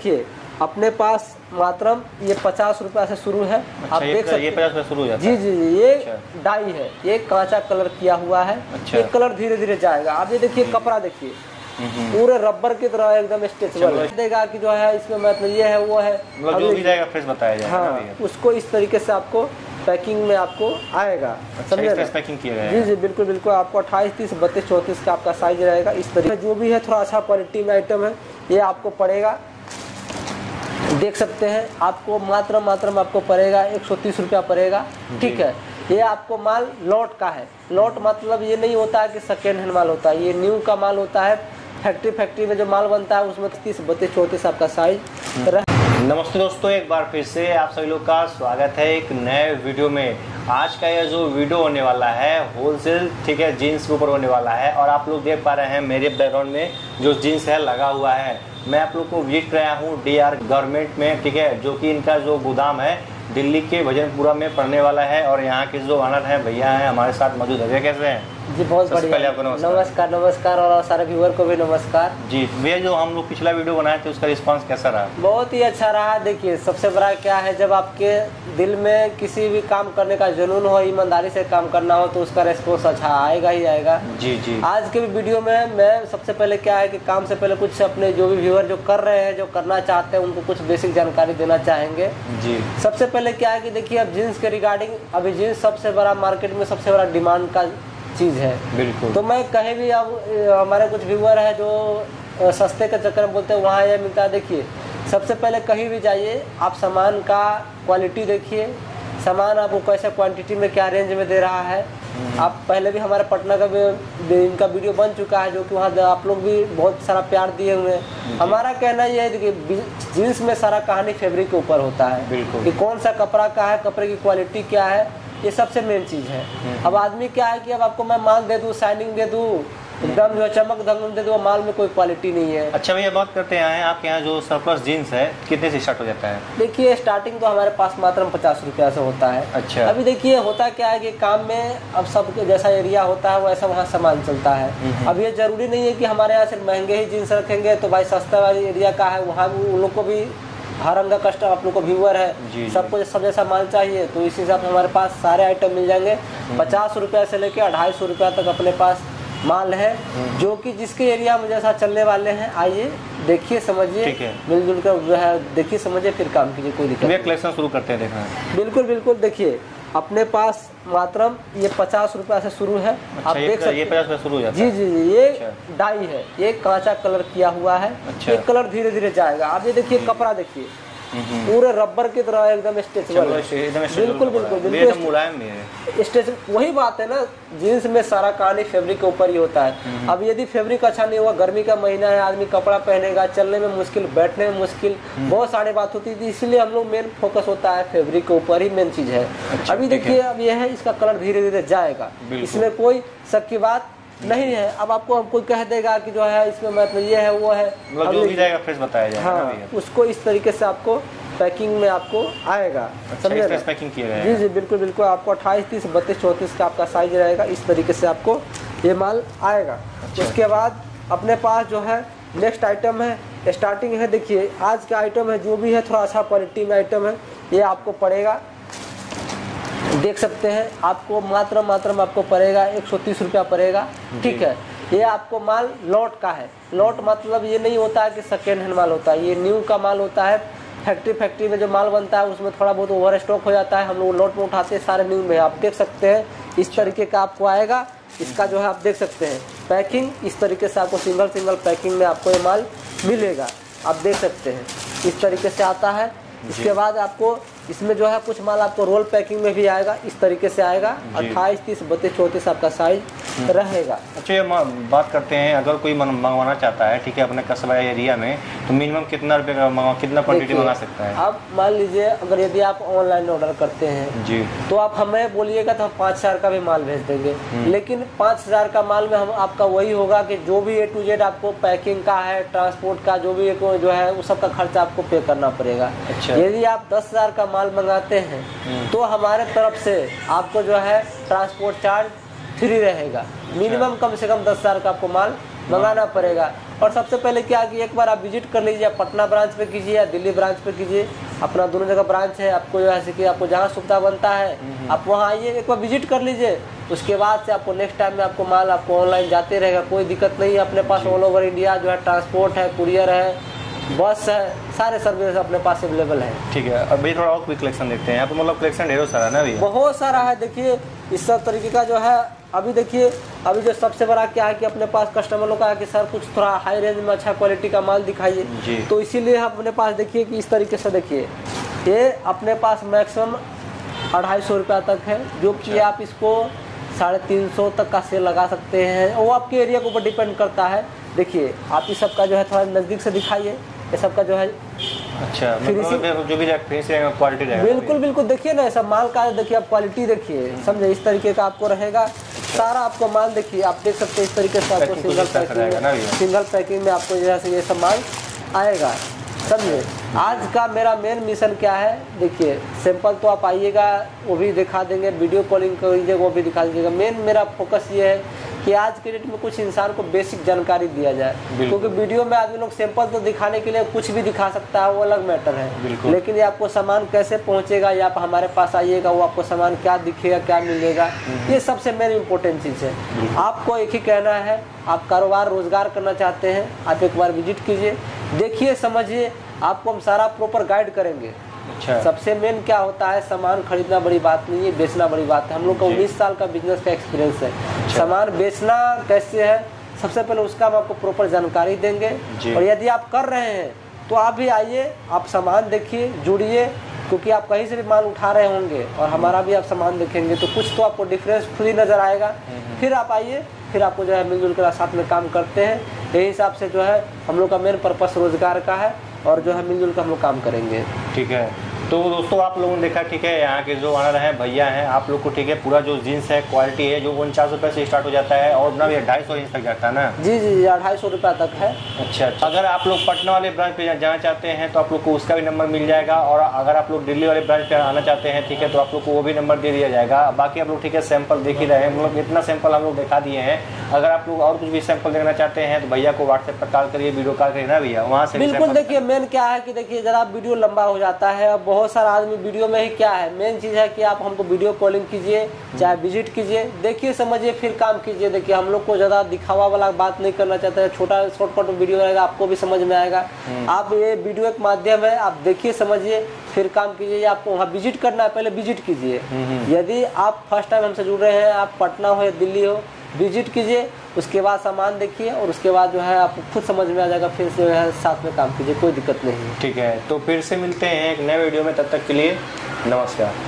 देखिए अपने पास मात्र ये 50 रुपया से शुरू है। अच्छा, आप देख सकते हैं, 50 रुपये शुरू हो जाता जी है। जी जी, ये अच्छा। डाई है, ये कांचा कलर किया हुआ है। अच्छा। ये कलर धीरे धीरे जाएगा। आप ये देखिए कपड़ा देखिए पूरे रबर की तरह एकदम स्ट्रेचेबल देगा कि जो है इसमें मतलब ये है वो है, मतलब जो भी जाएगा फ्रेश बताया जाएगा। हाँ, उसको इस तरीके से आपको पैकिंग में आपको आएगा। समझे ना? पैकिंग किया गया जी जी बिल्कुल बिल्कुल। आपको 28, 30, 32, 34 का आपका साइज रहेगा। इस तरीके जो भी है थोड़ा अच्छा क्वालिटी में आइटम है, ये आपको पड़ेगा, देख सकते हैं, आपको मात्र में आपको पड़ेगा 130 रुपया पड़ेगा। ठीक है, ये आपको माल लॉट का है। लॉट मतलब ये नहीं होता है कि सेकेंड हैंड माल होता है, ये न्यू का माल होता है। फैक्ट्री में जो माल बनता है उसमें 30, 32, 34 आपका साइज। नमस्ते दोस्तों, एक बार फिर से आप सभी लोग का स्वागत है एक नए वीडियो में। आज का यह जो वीडियो होने वाला है होलसेल, ठीक है, जीन्स के ऊपर होने वाला है। और आप लोग देख पा रहे हैं मेरे बैकग्राउंड में जो जीन्स है लगा हुआ है। मैं आप लोग को विजिट कराया हूँ DR गारमेंट में, ठीक है, जो कि इनका जो गोदाम है दिल्ली के भजनपुरा में पड़ने वाला है। और यहाँ के जो ऑनर हैं भैया हैं हमारे साथ मौजूद है। कैसे हैं जी? बहुत बढ़िया। नमस्कार नमस्कार और सारे व्यूअर को भी नमस्कार जी। भैया जो हम लोग पिछला वीडियो बनाए थे उसका रिस्पांस कैसा रहा? बहुत ही अच्छा रहा। देखिए सबसे बड़ा क्या है, जब आपके दिल में किसी भी काम करने का जुनून हो, ईमानदारी से काम करना हो, तो उसका रेस्पॉन्स अच्छा आएगा ही आएगा। जी जी। आज के वीडियो में मैं सबसे पहले क्या है कि काम से पहले कुछ अपने जो भी व्यूअर जो कर रहे हैं, जो करना चाहते हैं, उनको कुछ बेसिक जानकारी देना चाहेंगे। जी। सबसे पहले क्या है कि देखिए अब जीन्स के रिगार्डिंग, अभी जीन्स सबसे बड़ा मार्केट में सबसे बड़ा डिमांड का चीज है। बिल्कुल। तो मैं कहीं भी, अब हमारे कुछ व्यूअर है जो सस्ते के चक्कर में बोलते हैं वहाँ ये मिलता है। देखिए सबसे पहले कहीं भी जाइए, आप सामान का क्वालिटी देखिए, सामान आपको कैसे क्वांटिटी में क्या रेंज में दे रहा है। आप पहले भी हमारे पटना का भी इनका वीडियो बन चुका है, जो कि वहाँ आप लोग भी बहुत सारा प्यार दिए हुए हैं। हमारा कहना यह है कि जीन्स में सारा कहानी फैब्रिक के ऊपर होता है कि कौन सा कपड़ा का है, कपड़े की क्वालिटी क्या है, ये सबसे मेन चीज है। अब आदमी क्या है कि अब आपको मैं माल दे दूं, शाइनिंग दे दूं, एकदम जो चमक धमक दे दूं, माल में कोई क्वालिटी नहीं है। अच्छा भैया, बात करते हैं आपके यहाँ जो सरप्लस जीन्स है कितने से स्टार्ट हो जाता है? देखिए स्टार्टिंग तो हमारे पास मात्र 50 रुपया से होता है। अच्छा। अभी देखिए होता क्या है कि काम में अब सब जैसा एरिया होता है वैसा वहाँ सामान चलता है। अब ये जरूरी नहीं है कि हमारे यहाँ सिर्फ महंगे ही जीन्स रखेंगे तो भाई सस्ता वाली एरिया का है वहाँ उन लोग को भी हर रंग का कस्टमर, आप लोग को व्यूअर है, सबको सब जैसा माल चाहिए, तो इसी हिसाब से हमारे पास सारे आइटम मिल जाएंगे। 50 रुपया से लेके 250 रुपया तक अपने पास माल है, जो कि जिसके एरिया में जैसा चलने वाले हैं। आइए देखिए, समझिए, मिलजुल कर जो है देखिए समझिए, फिर काम कीजिए, कोई दिक्कत नहीं। कलेक्शन शुरू करते हैं देखना। बिल्कुल बिल्कुल। देखिए अपने पास मात्र ये 50 रुपया से शुरू है। अच्छा, आप देख सकते हैं, ये 50 रुपया शुरू हो जाता है। है। जी जी जी, ये डाई है, ये कांचा कलर किया हुआ है। अच्छा। ये कलर धीरे धीरे जाएगा। आप ये देखिए कपड़ा देखिए पूरे रबर की तरह एकदम स्ट्रेचेबल है। बिल्कुल बिल्कुल बिल्कुल मुलायम भी है। स्ट्रेच, वही बात है ना, जीन्स में सारा कहानी फैब्रिक के ऊपर ही होता है। अब यदि फैब्रिक अच्छा नहीं हुआ, गर्मी का महीना है, आदमी कपड़ा पहनेगा, चलने में मुश्किल, बैठने में मुश्किल, बहुत सारी बात होती थी। इसीलिए हम लोग मेन फोकस होता है फैब्रिक के ऊपर ही, मेन चीज है। अभी देखिए अब यह है, इसका कलर धीरे धीरे जाएगा, इसमें कोई शक की बात नहीं है। अब आपको हम कोई कह देगा कि जो है इसमें मतलब ये है वो है, मतलब जो भी जाएगा फ्रेश बताया जाएगा। हाँ, उसको इस तरीके से आपको पैकिंग में आपको आएगा। समझे ना? पैकिंग किया गया है। जी जी बिल्कुल बिल्कुल। आपको 28, 30, 32, 34 का आपका साइज रहेगा। इस तरीके से आपको ये माल आएगा। उसके बाद अपने पास जो है नेक्स्ट आइटम है, स्टार्टिंग है। देखिए आज का आइटम है जो भी है थोड़ा अच्छा क्वालिटी में आइटम है, ये आपको पड़ेगा, देख सकते हैं, आपको मात्र में आपको पड़ेगा 130 रुपया पड़ेगा। ठीक है, ये आपको माल लॉट का है। लॉट मतलब ये नहीं होता है कि सेकेंड हैंड माल होता है, ये न्यू का माल होता है। फैक्ट्री में जो माल बनता है उसमें थोड़ा बहुत ओवर स्टॉक हो जाता है, हम लोग लॉट में उठाते हैं, सारे न्यू में। आप देख सकते हैं इस तरीके का आपको आएगा। इसका जो है आप देख सकते हैं पैकिंग, इस तरीके से आपको सिंगल पैकिंग में आपको ये माल मिलेगा। आप देख सकते हैं इस तरीके से आता है। इसके बाद आपको इसमें जो है कुछ माल आपको रोल पैकिंग में भी आएगा, इस तरीके से आएगा। 28, 30, 32, 34 आपका साइज रहेगा। अच्छा, ये बात करते हैं, अगर कोई मंगवाना चाहता है, ठीक है, अपने कस्बा एरिया में, तो मिनिमम कितना रुपए का कितना क्वांटिटी मंगा सकता है? आप मान लीजिए अगर यदि आप ऑनलाइन ऑर्डर करते हैं जी, तो आप हमें बोलिएगा तो हम 5000 का भी माल भेज देंगे। लेकिन 5000 का माल में हम आपका वही होगा कि जो भी A to Z आपको पैकिंग का है, ट्रांसपोर्ट का जो भी जो है वो सबका खर्चा आपको पे करना पड़ेगा। अच्छा। यदि आप 10,000 का माल मंगाते हैं तो हमारे तरफ से आपको जो है ट्रांसपोर्ट चार्ज फ्री रहेगा। मिनिमम कम से कम 10,000 का आपको माल मंगाना पड़ेगा। और सबसे पहले क्या कि एक बार आप विजिट कर लीजिए, पटना ब्रांच पे कीजिए या दिल्ली ब्रांच पे कीजिए, अपना दोनों जगह ब्रांच है। आपको जो है कि आपको जहाँ सुविधा बनता है आप वहाँ आइए, एक बार विजिट कर लीजिए। उसके बाद से आपको नेक्स्ट टाइम में आपको माल आपको ऑनलाइन जाते रहेगा, कोई दिक्कत नहीं है। अपने पास ऑल ओवर इंडिया जो है ट्रांसपोर्ट है, कुरियर है, बस है, सारे सर्विस अपने पास अवेलेबल है। ठीक है, अभी थोड़ा और क्विक कलेक्शन देखते हैं। यहाँ पे मतलब कलेक्शन ढेरों सारा ना भैया, बहुत सारा है। देखिए इस सब तरीके का जो है अभी देखिए, अभी जो सबसे बड़ा क्या है कि अपने पास कस्टमर लोग का है कि सर कुछ थोड़ा हाई रेंज में अच्छा क्वालिटी का माल दिखाइए, तो इसीलिए अपने पास देखिए कि इस तरीके से देखिए ये अपने पास मैक्सिमम 250 रुपया तक है, जो कि आप इसको 350 तक का सेल लगा सकते हैं। वो आपके एरिया के ऊपर डिपेंड करता है। देखिए आप इस सब का जो है थोड़ा नज़दीक से दिखाइए, ये सब का जो है अच्छा मतलब जो भी क्वालिटी रहेगा। बिल्कुल बिल्कुल, देखिए ना सब माल का, देखिए आप क्वालिटी देखिए, समझे इस तरीके का आपको रहेगा। सारा आपको माल देखिए, आप देख सकते हैं इस तरीके से आपको सिंगल पैकिंग में आपको जैसे ये सब माल आएगा, समझे। आज का मेरा मेन मिशन क्या है, देखिए सैंपल तो आप आइएगा वो भी दिखा देंगे, वीडियो कॉलिंग करिएगा वो भी दिखा दीजिएगा। मेन मेरा फोकस ये है कि आज के डेट में कुछ इंसान को बेसिक जानकारी दिया जाए, क्योंकि वीडियो में आदमी लोग सैंपल तो दिखाने के लिए कुछ भी दिखा सकता है, वो अलग मैटर है, लेकिन ये आपको सामान कैसे पहुंचेगा या आप हमारे पास आइएगा, वो आपको सामान क्या दिखेगा, क्या मिलेगा, ये सबसे मेन इम्पोर्टेंट चीज़ है। आपको एक ही कहना है, आप कारोबार रोजगार करना चाहते हैं, आप एक बार विजिट कीजिए, देखिए समझिए, आपको हम सारा प्रॉपर गाइड करेंगे। अच्छा। सबसे मेन क्या होता है, सामान खरीदना बड़ी बात नहीं है, बेचना बड़ी बात है। हम लोग का 19 साल का बिजनेस का एक्सपीरियंस है। अच्छा। सामान बेचना कैसे है, सबसे पहले उसका हम आपको प्रॉपर जानकारी देंगे, और यदि आप कर रहे हैं तो आप भी आइए, आप सामान देखिए, जुड़िए, क्योंकि आप कहीं से भी माल उठा रहे होंगे और हमारा भी आप सामान देखेंगे तो कुछ तो आपको डिफरेंस खुद ही नज़र आएगा। फिर आप आइए, फिर आपको जो है मिलजुल कर साथ में काम करते हैं। यही हिसाब से जो है हम लोग का मेन पर्पस रोजगार का है, और जो है मिलजुल कर हम लोग काम करेंगे। ठीक है, तो दोस्तों आप लोगों ने देखा, ठीक है, यहाँ के जो ऑनर हैं भैया हैं, आप लोग को ठीक है पूरा जो जीन्स है क्वालिटी है जो 49 रुपये से स्टार्ट हो जाता है और अपना भी 250 इंच तक जाता है ना। जी जी 250 रुपया तक है। अच्छा, अगर आप लोग पटना वाले ब्रांच पे जाना चाहते हैं तो आप लोग को उसका भी नंबर मिल जाएगा, और अगर आप लोग दिल्ली वाले ब्रांच पे आना चाहते हैं, ठीक है, तो आप लोग को वो भी नंबर दे दिया जाएगा। बाकी आप लोग ठीक है सैंपल देख ही रहे हैं, मतलब इतना सैंपल हम लोग दिखा दिए हैं। अगर आप लोग और कुछ भी सैंपल देखना चाहते हैं तो भैया को व्हाट्सएप पर कॉल करिए, वीडियो कॉल करिए ना भैया, वहाँ से बिल्कुल। देखिए मेन क्या है कि देखिए जरा वीडियो लंबा हो जाता है, अब बहुत सारा आदमी वीडियो में ही क्या है, मेन चीज़ है कि आप हमको वीडियो कॉलिंग कीजिए, चाहे विजिट कीजिए, देखिए समझिए, फिर काम कीजिए। देखिए हम लोग को ज़्यादा दिखावा वाला बात नहीं करना चाहते हैं, छोटा शॉर्टकट वीडियो रहेगा, आपको भी समझ में आएगा। आप ये वीडियो एक माध्यम है, आप देखिए समझिए फिर काम कीजिए। आपको वहाँ विजिट करना है, पहले विजिट कीजिए। यदि आप फर्स्ट टाइम हमसे जुड़ रहे हैं, आप पटना हो या दिल्ली हो, विजिट कीजिए, उसके बाद सामान देखिए, और उसके बाद जो है आपको खुद समझ में आ जाएगा, फिर से जो है साथ में काम कीजिए, कोई दिक्कत नहीं है। ठीक है, तो फिर से मिलते हैं एक नए वीडियो में, तब तक के लिए नमस्कार।